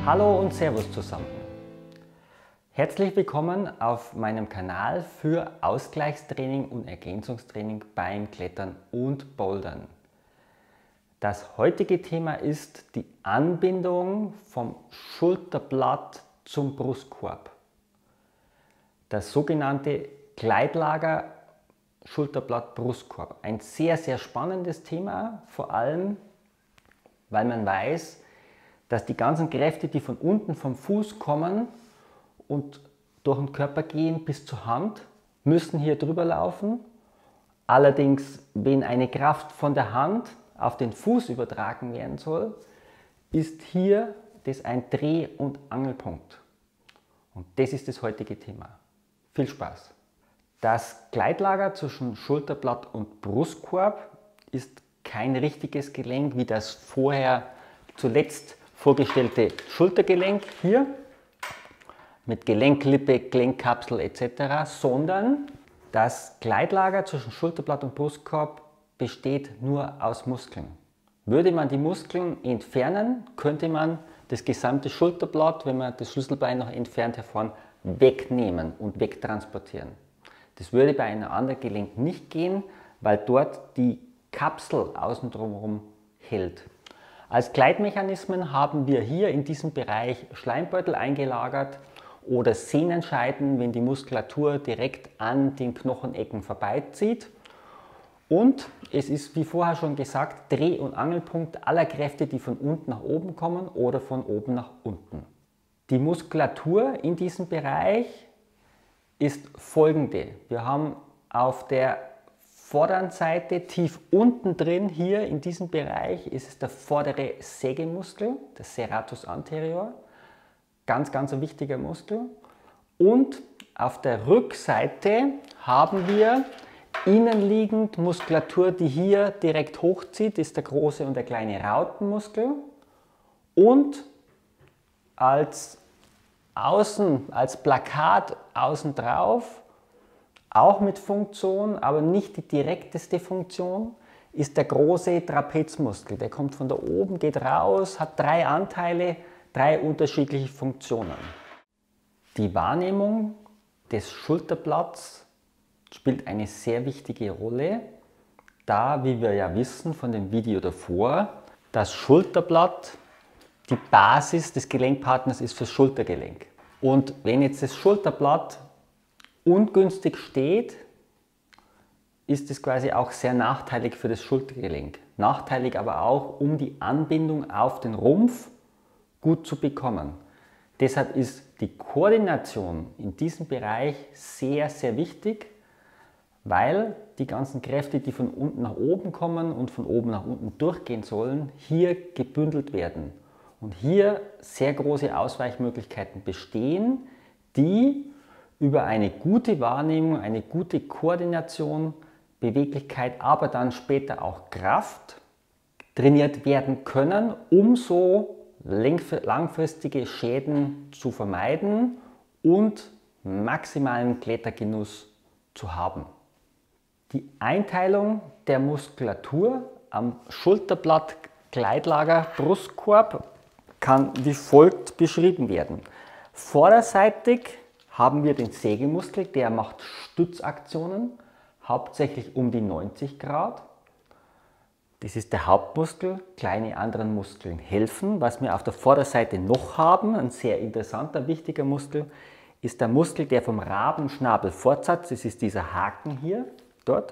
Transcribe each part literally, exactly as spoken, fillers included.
Hallo und Servus zusammen. Herzlich willkommen auf meinem Kanal für Ausgleichstraining und Ergänzungstraining beim Klettern und Bouldern. Das heutige Thema ist die Anbindung vom Schulterblatt zum Brustkorb. Das sogenannte Gleitlager Schulterblatt-Brustkorb. Ein sehr, sehr spannendes Thema, vor allem, weil man weiß, dass die ganzen Kräfte, die von unten vom Fuß kommen und durch den Körper gehen bis zur Hand, müssen hier drüber laufen. Allerdings, wenn eine Kraft von der Hand auf den Fuß übertragen werden soll, ist hier das ein Dreh- und Angelpunkt. Und das ist das heutige Thema. Viel Spaß! Das Gleitlager zwischen Schulterblatt und Brustkorb ist kein richtiges Gelenk wie das vorher zuletzt vorgestellte Schultergelenk hier mit Gelenklippe, Gelenkkapsel et cetera, sondern das Gleitlager zwischen Schulterblatt und Brustkorb besteht nur aus Muskeln. Würde man die Muskeln entfernen, könnte man das gesamte Schulterblatt, wenn man das Schlüsselbein noch entfernt hervor, wegnehmen und wegtransportieren. Das würde bei einem anderen Gelenk nicht gehen, weil dort die Kapsel außen drumherum hält. Als Gleitmechanismen haben wir hier in diesem Bereich Schleimbeutel eingelagert oder Sehnenscheiden, wenn die Muskulatur direkt an den Knochenecken vorbeizieht. Und es ist, wie vorher schon gesagt, Dreh- und Angelpunkt aller Kräfte, die von unten nach oben kommen oder von oben nach unten. Die Muskulatur in diesem Bereich ist folgende. Wir haben auf der vorderen Seite, tief unten drin, hier in diesem Bereich, ist es der vordere Sägemuskel, der Serratus anterior. Ganz, ganz ein wichtiger Muskel. Und auf der Rückseite haben wir innenliegend Muskulatur, die hier direkt hochzieht, ist der große und der kleine Rautenmuskel. Und als Außen, als Plakat außen drauf, auch mit Funktion, aber nicht die direkteste Funktion, ist der große Trapezmuskel. Der kommt von da oben, geht raus, hat drei Anteile, drei unterschiedliche Funktionen. Die Wahrnehmung des Schulterblatts spielt eine sehr wichtige Rolle, da, wie wir ja wissen von dem Video davor, das Schulterblatt die Basis des Gelenkpartners ist fürs Schultergelenk. Und wenn jetzt das Schulterblatt ungünstig steht, ist es quasi auch sehr nachteilig für das Schultergelenk. Nachteilig aber auch, um die Anbindung auf den Rumpf gut zu bekommen. Deshalb ist die Koordination in diesem Bereich sehr, sehr wichtig, weil die ganzen Kräfte, die von unten nach oben kommen und von oben nach unten durchgehen sollen, hier gebündelt werden. Und hier sehr große Ausweichmöglichkeiten bestehen, die über eine gute Wahrnehmung, eine gute Koordination, Beweglichkeit, aber dann später auch Kraft trainiert werden können, um so langfristige Schäden zu vermeiden und maximalen Klettergenuss zu haben. Die Einteilung der Muskulatur am Schulterblatt Gleitlager Brustkorb kann wie folgt beschrieben werden. Vorderseitig haben wir den Sägemuskel, der macht Stützaktionen, hauptsächlich um die neunzig Grad. Das ist der Hauptmuskel, kleine andere Muskeln helfen. Was wir auf der Vorderseite noch haben, ein sehr interessanter, wichtiger Muskel, ist der Muskel, der vom Rabenschnabelfortsatz, das ist dieser Haken hier, dort,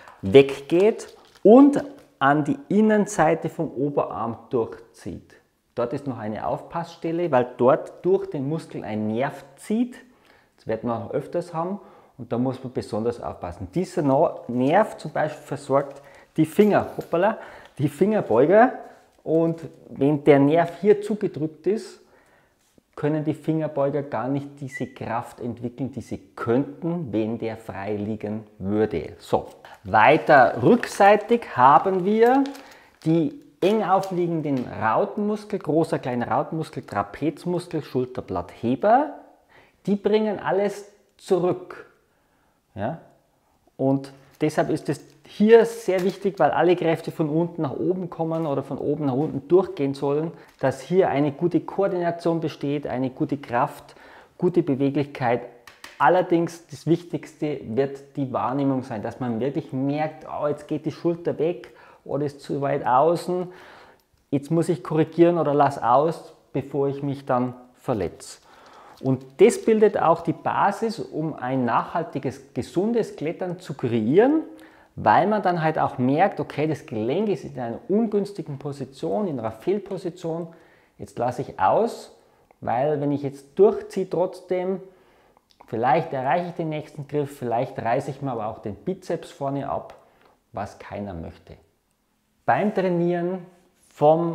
weggeht und an die Innenseite vom Oberarm durchzieht. Dort ist noch eine Aufpassstelle, weil dort durch den Muskel ein Nerv zieht. Das wird man auch öfters haben und da muss man besonders aufpassen. Dieser Nerv zum Beispiel versorgt die Finger, hoppala, die Fingerbeuger, und wenn der Nerv hier zugedrückt ist, können die Fingerbeuger gar nicht diese Kraft entwickeln, die sie könnten, wenn der frei liegen würde. So, weiter rückseitig haben wir die eng aufliegenden Rautenmuskel, großer, kleiner Rautenmuskel, Trapezmuskel, Schulterblattheber. Die bringen alles zurück. Ja? Und deshalb ist es hier sehr wichtig, weil alle Kräfte von unten nach oben kommen oder von oben nach unten durchgehen sollen, dass hier eine gute Koordination besteht, eine gute Kraft, gute Beweglichkeit. Allerdings das Wichtigste wird die Wahrnehmung sein, dass man wirklich merkt, oh, jetzt geht die Schulter weg oder ist zu weit außen, jetzt muss ich korrigieren oder lass aus, bevor ich mich dann verletze. Und das bildet auch die Basis, um ein nachhaltiges, gesundes Klettern zu kreieren, weil man dann halt auch merkt, okay, das Gelenk ist in einer ungünstigen Position, in einer Fehlposition, jetzt lasse ich aus, weil wenn ich jetzt durchziehe trotzdem, vielleicht erreiche ich den nächsten Griff, vielleicht reiße ich mir aber auch den Bizeps vorne ab, was keiner möchte. Beim Trainieren von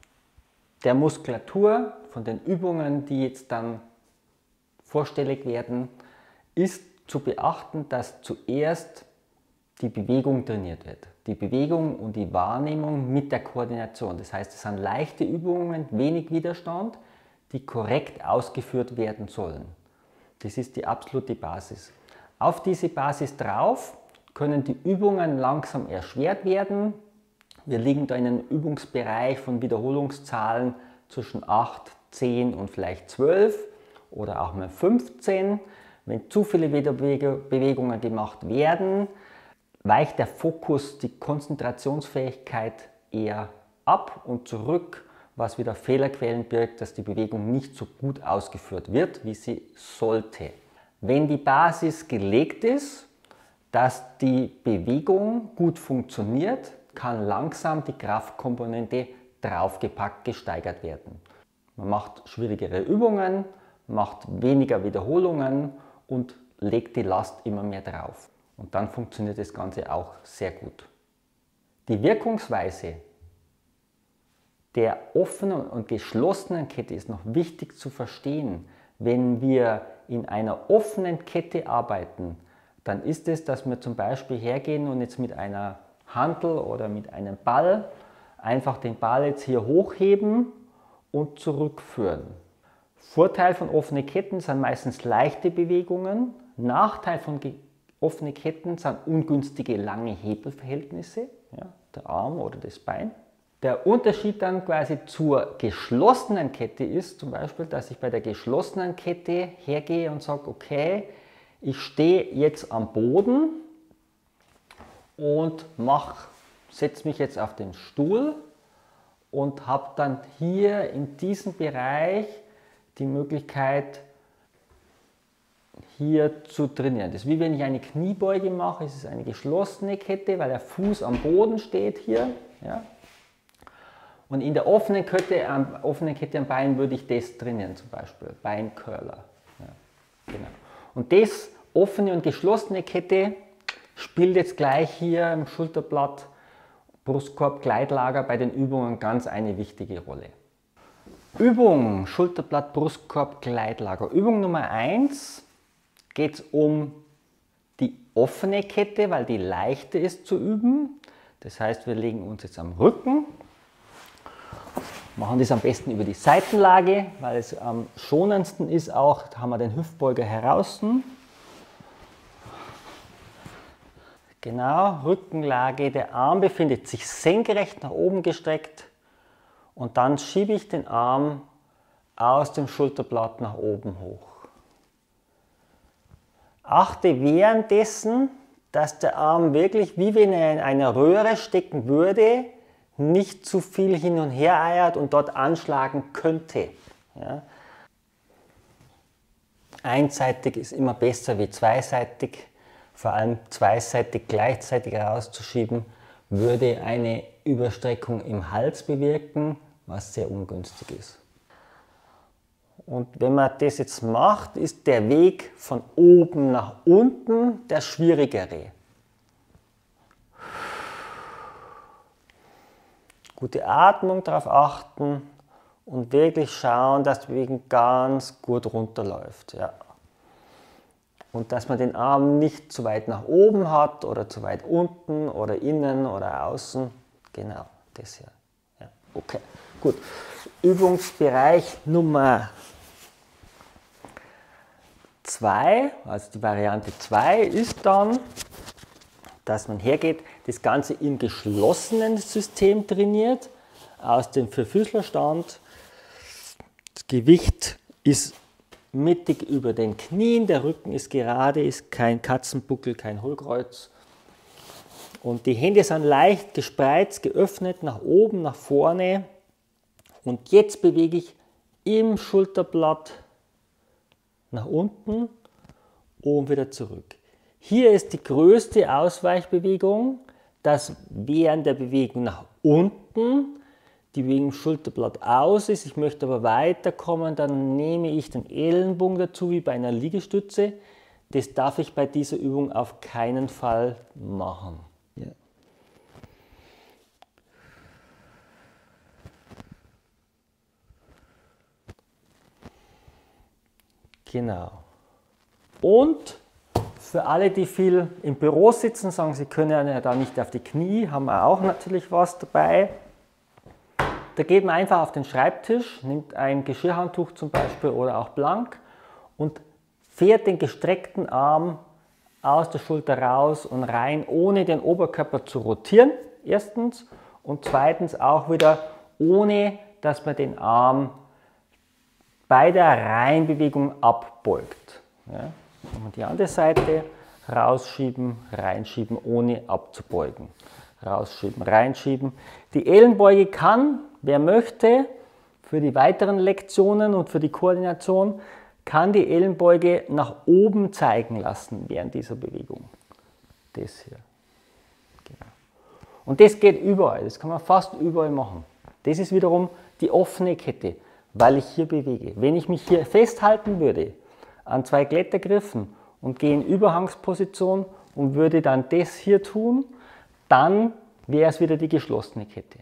der Muskulatur, von den Übungen, die jetzt dann vorstellig werden, ist zu beachten, dass zuerst die Bewegung trainiert wird. Die Bewegung und die Wahrnehmung mit der Koordination. Das heißt, es sind leichte Übungen, wenig Widerstand, die korrekt ausgeführt werden sollen. Das ist die absolute Basis. Auf diese Basis drauf können die Übungen langsam erschwert werden. Wir liegen da in einem Übungsbereich von Wiederholungszahlen zwischen acht, zehn und vielleicht zwölf oder auch mal fünfzehn. Wenn zu viele Bewegungen gemacht werden, weicht der Fokus, die Konzentrationsfähigkeit eher ab und zurück, was wieder Fehlerquellen birgt, dass die Bewegung nicht so gut ausgeführt wird, wie sie sollte. Wenn die Basis gelegt ist, dass die Bewegung gut funktioniert, kann langsam die Kraftkomponente draufgepackt, gesteigert werden. Man macht schwierigere Übungen, macht weniger Wiederholungen und legt die Last immer mehr drauf. Und dann funktioniert das Ganze auch sehr gut. Die Wirkungsweise der offenen und geschlossenen Kette ist noch wichtig zu verstehen. Wenn wir in einer offenen Kette arbeiten, dann ist es, dass wir zum Beispiel hergehen und jetzt mit einer Hantel oder mit einem Ball einfach den Ball jetzt hier hochheben und zurückführen. Vorteil von offenen Ketten sind meistens leichte Bewegungen. Nachteil von offenen Ketten sind ungünstige lange Hebelverhältnisse, ja, der Arm oder das Bein. Der Unterschied dann quasi zur geschlossenen Kette ist zum Beispiel, dass ich bei der geschlossenen Kette hergehe und sage, okay, ich stehe jetzt am Boden und setze mich jetzt auf den Stuhl und habe dann hier in diesem Bereich die Möglichkeit, hier zu trainieren. Das ist wie wenn ich eine Kniebeuge mache, es ist eine geschlossene Kette, weil der Fuß am Boden steht hier. Ja. Und in der offenen Kette, am offenen Kette am Bein würde ich das trainieren, zum Beispiel Beincurler. Ja, genau. Und das offene und geschlossene Kette spielt jetzt gleich hier im Schulterblatt, Brustkorb, Gleitlager bei den Übungen ganz eine wichtige Rolle. Übung Schulterblatt, Brustkorb, Gleitlager. Übung Nummer eins geht es um die offene Kette, weil die leichter ist zu üben. Das heißt, wir legen uns jetzt am Rücken, machen das am besten über die Seitenlage, weil es am schonendsten ist auch, da haben wir den Hüftbeuger heraus. Genau, Rückenlage, der Arm befindet sich senkrecht nach oben gestreckt und dann schiebe ich den Arm aus dem Schulterblatt nach oben hoch. Achte währenddessen, dass der Arm wirklich, wie wenn er in einer Röhre stecken würde, nicht zu viel hin und her eiert und dort anschlagen könnte. Ja. Einseitig ist immer besser wie zweiseitig. Vor allem zweiseitig gleichzeitig rauszuschieben, würde eine Überstreckung im Hals bewirken, was sehr ungünstig ist. Und wenn man das jetzt macht, ist der Weg von oben nach unten der schwierigere. Gute Atmung, darauf achten und wirklich schauen, dass die Bewegung ganz gut runterläuft. Ja. Und dass man den Arm nicht zu weit nach oben hat oder zu weit unten oder innen oder außen. Genau, das hier. Ja, okay, gut. Übungsbereich Nummer zwei, also die Variante zwei ist dann dass man hergeht, das Ganze im geschlossenen System trainiert, aus dem Vierfüßlerstand. Das Gewicht ist mittig über den Knien, der Rücken ist gerade, ist kein Katzenbuckel, kein Hohlkreuz. Und die Hände sind leicht gespreizt, geöffnet, nach oben, nach vorne. Und jetzt bewege ich im Schulterblatt nach unten und wieder zurück. Hier ist die größte Ausweichbewegung, dass während der Bewegung nach unten die Bewegung im Schulterblatt aus ist. Ich möchte aber weiterkommen, dann nehme ich den Ellenbogen dazu, wie bei einer Liegestütze. Das darf ich bei dieser Übung auf keinen Fall machen. Ja. Genau. Und für alle, die viel im Büro sitzen, sagen, sie können ja da nicht auf die Knie, haben wir auch natürlich was dabei. Da geht man einfach auf den Schreibtisch, nimmt ein Geschirrhandtuch zum Beispiel oder auch blank und fährt den gestreckten Arm aus der Schulter raus und rein, ohne den Oberkörper zu rotieren, erstens. Und zweitens auch wieder, ohne dass man den Arm bei der Reinbewegung abbeugt. Ja. Und die andere Seite rausschieben, reinschieben, ohne abzubeugen. Rausschieben, reinschieben. Die Ellenbeuge kann, wer möchte, für die weiteren Lektionen und für die Koordination, kann die Ellenbeuge nach oben zeigen lassen während dieser Bewegung. Das hier. Genau. Und das geht überall, das kann man fast überall machen. Das ist wiederum die offene Kette, weil ich hier bewege. Wenn ich mich hier festhalten würde an zwei Klettergriffen und gehe in Überhangsposition und würde dann das hier tun, dann wäre es wieder die geschlossene Kette.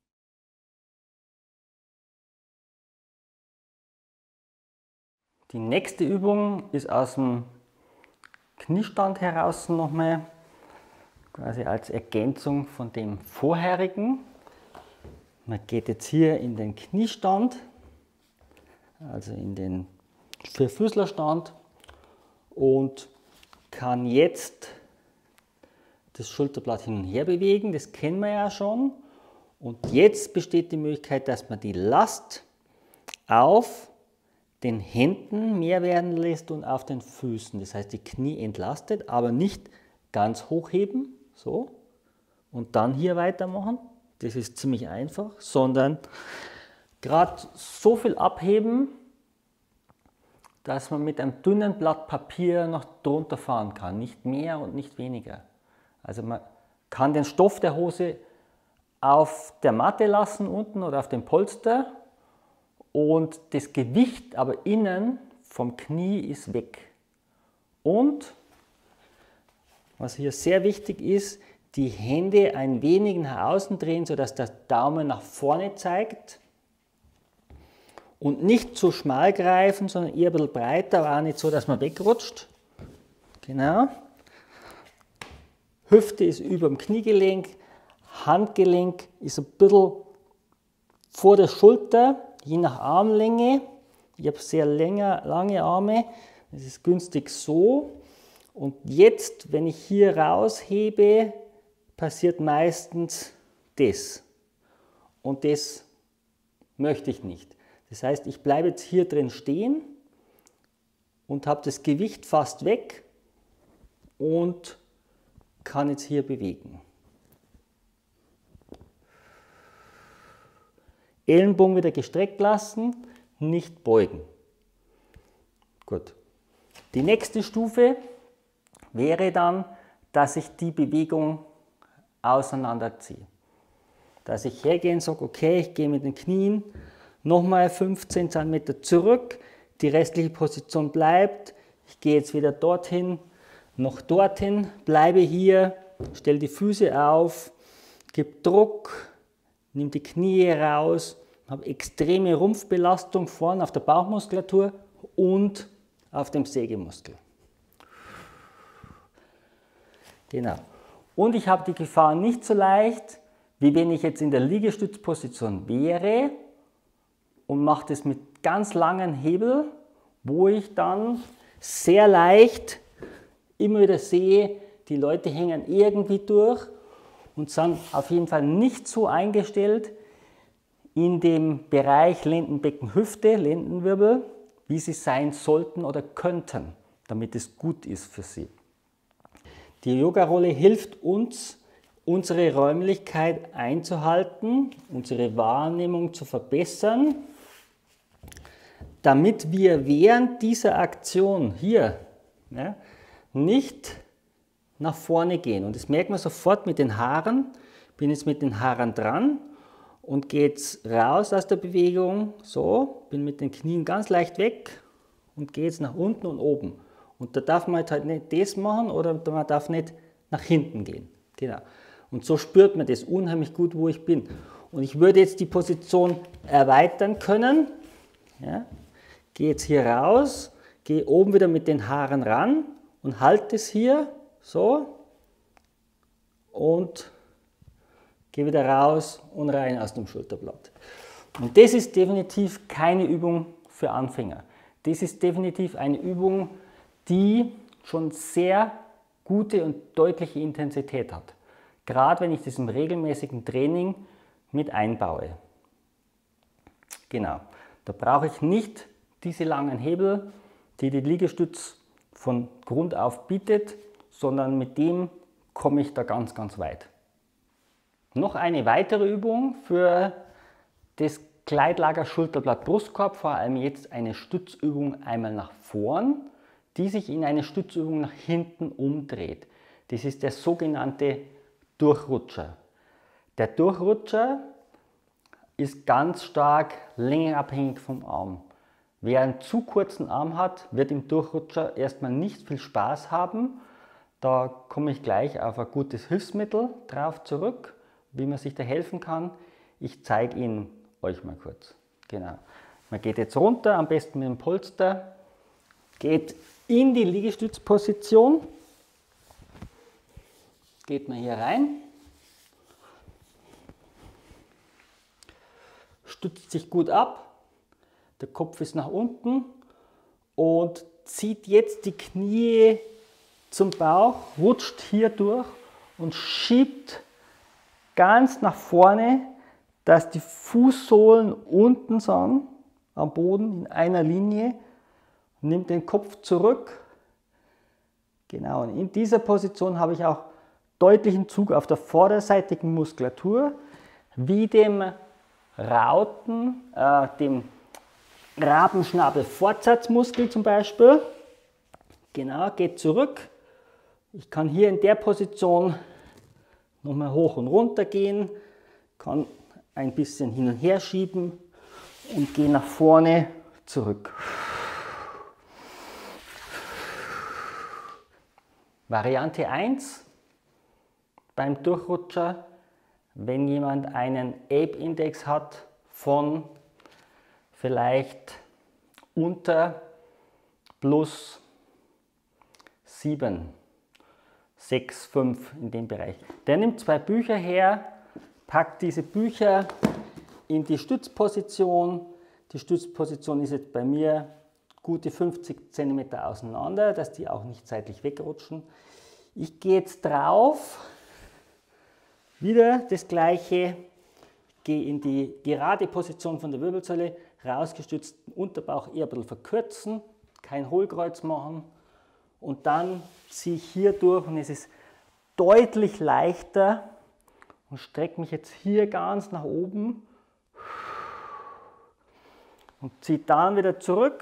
Die nächste Übung ist aus dem Kniestand heraus nochmal, quasi als Ergänzung von dem vorherigen. Man geht jetzt hier in den Kniestand, also in den Vierfüßlerstand und kann jetzt das Schulterblatt hin und her bewegen, das kennen wir ja schon. Und jetzt besteht die Möglichkeit, dass man die Last auf den Händen mehr werden lässt und auf den Füßen. Das heißt, die Knie entlastet, aber nicht ganz hochheben, so, und dann hier weitermachen. Das ist ziemlich einfach, sondern gerade so viel abheben, dass man mit einem dünnen Blatt Papier noch drunter fahren kann. Nicht mehr und nicht weniger. Also man kann den Stoff der Hose auf der Matte lassen unten oder auf dem Polster und das Gewicht aber innen vom Knie ist weg. Und was hier sehr wichtig ist, die Hände ein wenig nach außen drehen, sodass der Daumen nach vorne zeigt. Und nicht zu schmal greifen, sondern eher ein bisschen breiter, aber auch nicht so, dass man wegrutscht. Genau. Hüfte ist über dem Kniegelenk, Handgelenk ist ein bisschen vor der Schulter, je nach Armlänge. Ich habe sehr länger, lange Arme, das ist günstig so. Und jetzt, wenn ich hier raushebe, passiert meistens das. Und das möchte ich nicht. Das heißt, ich bleibe jetzt hier drin stehen und habe das Gewicht fast weg und kann jetzt hier bewegen. Ellenbogen wieder gestreckt lassen, nicht beugen. Gut. Die nächste Stufe wäre dann, dass ich die Bewegung auseinanderziehe. Dass ich hergehe und sage, okay, ich gehe mit den Knien nochmal fünfzehn Zentimeter zurück, die restliche Position bleibt, ich gehe jetzt wieder dorthin, noch dorthin, bleibe hier, stelle die Füße auf, gebe Druck, nehme die Knie raus, habe extreme Rumpfbelastung vorne auf der Bauchmuskulatur und auf dem Sägemuskel. Genau. Und ich habe die Gefahr nicht so leicht, wie wenn ich jetzt in der Liegestützposition wäre und mache das mit ganz langen Hebel, wo ich dann sehr leicht immer wieder sehe, Die Leute hängen irgendwie durch und sind auf jeden Fall nicht so eingestellt in dem Bereich Lendenbecken, Hüfte, Lendenwirbel, wie sie sein sollten oder könnten, damit es gut ist für sie. Die Yoga-Rolle hilft uns, unsere Räumlichkeit einzuhalten, unsere Wahrnehmung zu verbessern, damit wir während dieser Aktion hier ja, nicht nach vorne gehen. Und das merkt man sofort mit den Haaren. Ich bin jetzt mit den Haaren dran und gehe jetzt raus aus der Bewegung. So, bin mit den Knien ganz leicht weg und gehe jetzt nach unten und oben. Und da darf man halt nicht das machen oder man darf nicht nach hinten gehen. Genau. Und so spürt man das unheimlich gut, wo ich bin. Und ich würde jetzt die Position erweitern können. Ja. Gehe jetzt hier raus, gehe oben wieder mit den Haaren ran und halte es hier so und gehe wieder raus und rein aus dem Schulterblatt. Und das ist definitiv keine Übung für Anfänger. Das ist definitiv eine Übung, die schon sehr gute und deutliche Intensität hat. Gerade wenn ich das im regelmäßigen Training mit einbaue. Genau, da brauche ich nicht diese langen Hebel, die die Liegestütz von Grund auf bietet, sondern mit dem komme ich da ganz, ganz weit. Noch eine weitere Übung für das Gleitlager Schulterblatt Brustkorb, vor allem jetzt eine Stützübung einmal nach vorn, die sich in eine Stützübung nach hinten umdreht. Das ist der sogenannte Durchrutscher. Der Durchrutscher ist ganz stark längenabhängig vom Arm. Wer einen zu kurzen Arm hat, wird im Durchrutscher erstmal nicht viel Spaß haben. Da komme ich gleich auf ein gutes Hilfsmittel drauf zurück, wie man sich da helfen kann. Ich zeige ihn euch mal kurz. Genau. Man geht jetzt runter, am besten mit dem Polster, geht in die Liegestützposition, geht man hier rein, stützt sich gut ab, der Kopf ist nach unten und zieht jetzt die Knie zum Bauch, rutscht hier durch und schiebt ganz nach vorne, dass die Fußsohlen unten sind, am Boden in einer Linie, nimmt den Kopf zurück. Genau, und in dieser Position habe ich auch deutlichen Zug auf der vorderseitigen Muskulatur, wie dem Rauten, äh, dem Rabenschnabel-Fortsatzmuskel zum Beispiel. Genau, geht zurück. Ich kann hier in der Position nochmal hoch und runter gehen, kann ein bisschen hin und her schieben und gehe nach vorne zurück. Variante eins beim Durchrutscher, wenn jemand einen Ape-Index hat von vielleicht unter plus sieben, sechs, fünf in dem Bereich. Der nimmt zwei Bücher her, packt diese Bücher in die Stützposition. Die Stützposition ist jetzt bei mir gute fünfzig Zentimeter auseinander, dass die auch nicht seitlich wegrutschen. Ich gehe jetzt drauf, wieder das gleiche, gehe in die gerade Position von der Wirbelsäule, rausgestützten Unterbauch eher ein bisschen verkürzen, kein Hohlkreuz machen und dann ziehe ich hier durch und es ist deutlich leichter und strecke mich jetzt hier ganz nach oben und ziehe dann wieder zurück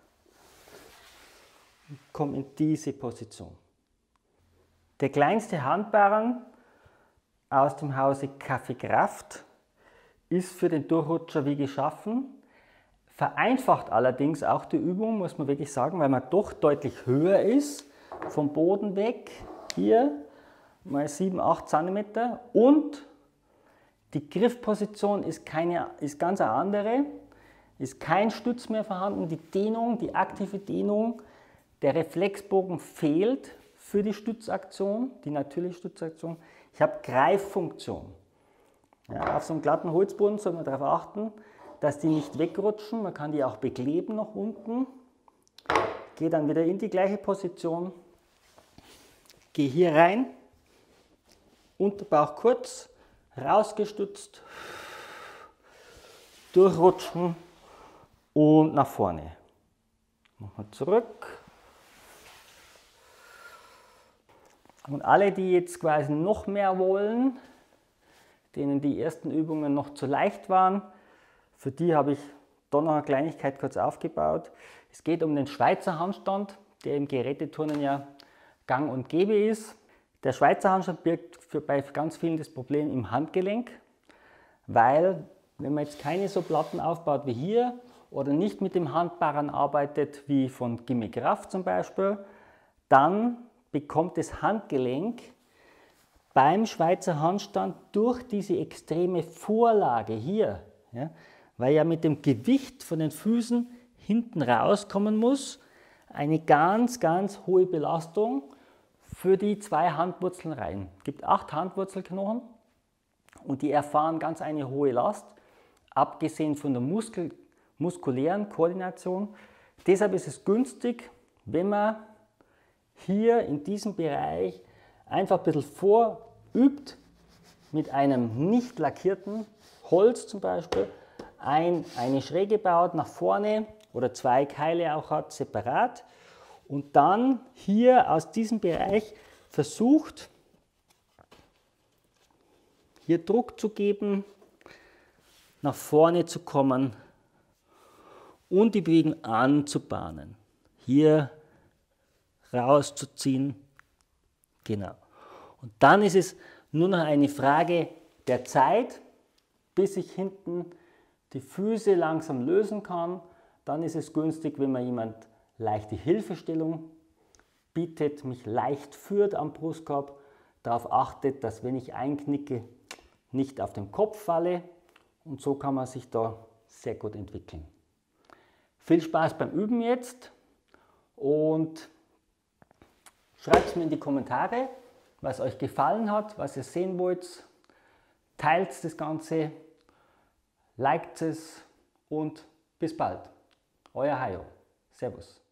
und komme in diese Position. Der kleinste Handbarren aus dem Hause Kaffeekraft ist für den Durchrutscher wie geschaffen, vereinfacht allerdings auch die Übung, muss man wirklich sagen, weil man doch deutlich höher ist, vom Boden weg, hier mal sieben, acht Zentimeter und die Griffposition ist, keine, ist ganz eine andere, ist kein Stütz mehr vorhanden, die Dehnung, die aktive Dehnung, der Reflexbogen fehlt für die Stützaktion, die natürliche Stützaktion. Ich habe Greiffunktion. Ja, auf so einem glatten Holzboden soll man darauf achten, dass die nicht wegrutschen. Man kann die auch bekleben nach unten. Gehe dann wieder in die gleiche Position gehe hier rein, Unterbauch kurz, rausgestützt, durchrutschen und nach vorne. Machen wir zurück. Und alle, die jetzt quasi noch mehr wollen, denen die ersten Übungen noch zu leicht waren, für die habe ich da noch eine Kleinigkeit kurz aufgebaut. Es geht um den Schweizer Handstand, der im Geräteturnen ja gang und gäbe ist. Der Schweizer Handstand birgt für bei ganz vielen das Problem im Handgelenk, weil wenn man jetzt keine so Platten aufbaut wie hier oder nicht mit dem Handbarren arbeitet, wie von Gimme Kraft zum Beispiel, dann bekommt das Handgelenk beim Schweizer Handstand durch diese extreme Vorlage hier, ja, weil ja mit dem Gewicht von den Füßen hinten rauskommen muss, eine ganz, ganz hohe Belastung für die zwei Handwurzeln rein. Es gibt acht Handwurzelknochen und die erfahren ganz eine hohe Last, abgesehen von der Muskel, muskulären Koordination. Deshalb ist es günstig, wenn man hier in diesem Bereich einfach ein bisschen vorübt, mit einem nicht lackierten Holz zum Beispiel, ein, eine Schräge baut nach vorne oder zwei Keile auch hat, separat, und dann hier aus diesem Bereich versucht, hier Druck zu geben, nach vorne zu kommen und die Bewegung anzubahnen. Hier rauszuziehen, genau. Und dann ist es nur noch eine Frage der Zeit, bis ich hinten die Füße langsam lösen kann. Dann ist es günstig, wenn mir jemand leichte Hilfestellung bietet, mich leicht führt am Brustkorb, darauf achtet, dass wenn ich einknicke, nicht auf den Kopf falle, und so kann man sich da sehr gut entwickeln. Viel Spaß beim Üben jetzt und schreibt es mir in die Kommentare, was euch gefallen hat, was ihr sehen wollt. Teilt das Ganze, liked es und bis bald. Euer Hajo. Servus.